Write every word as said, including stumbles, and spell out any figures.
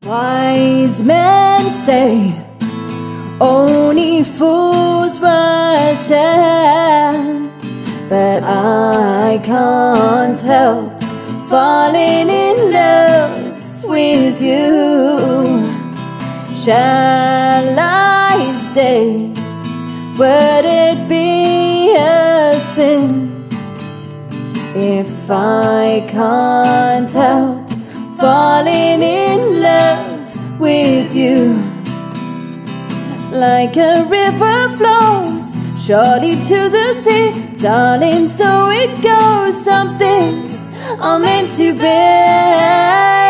Wise men say only fools rush in, but I can't help falling in love with you. Shall I stay? Would it be a sin if I can't help falling in love with you? Like a river flows surely to the sea, darling, so it goes. Some things are meant to be.